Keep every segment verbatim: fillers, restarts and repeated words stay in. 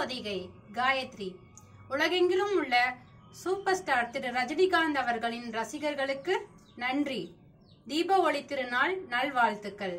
நடிகை காயத்ரி. உலகெங்கிலும் உள்ள சூப்பர் ஸ்டார் திரு ரஜினிகாந்த் அவர்களின் ரசிகர்களுக்கு நன்றி. தீபாவளி திருநாள் நல்வாழ்த்துக்கள்.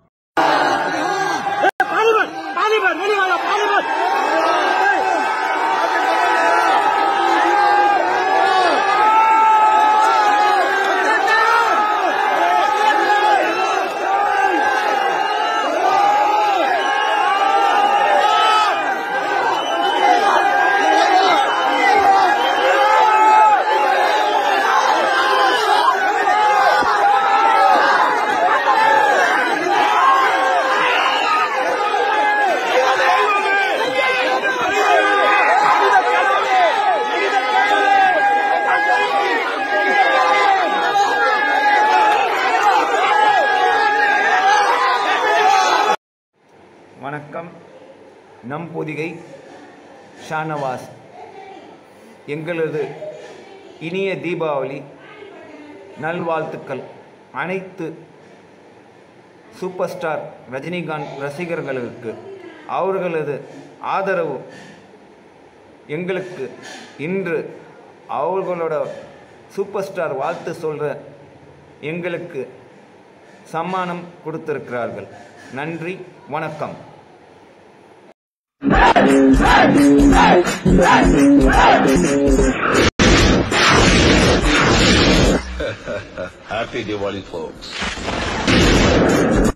வணக்கம். நம் பொதிகை ஷானவாஸ். எங்களது இனிய தீபாவளி நல்வாழ்த்துக்கள் அனைத்து சூப்பர் ஸ்டார் ரஜினிகாந்த் ரசிகர்களுக்கு. அவர்களது ஆதரவு எங்களுக்கு இன்று அவர்களோட சூப்பர் ஸ்டார் வாழ்த்து சொல்கிற எங்களுக்கு சம்மானம் கொடுத்திருக்கிறார்கள். நன்றி, வணக்கம். Happy Diwali, folks.